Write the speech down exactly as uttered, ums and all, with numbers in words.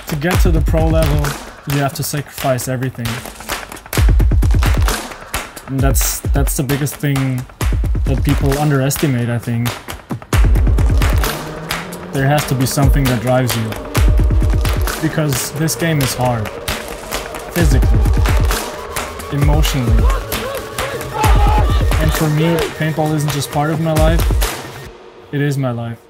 To get to the pro level, you have to sacrifice everything. And that's that's the biggest thing that people underestimate, I think. There has to be something that drives you. Because this game is hard. Physically. Emotionally. And for me, paintball isn't just part of my life, it is my life.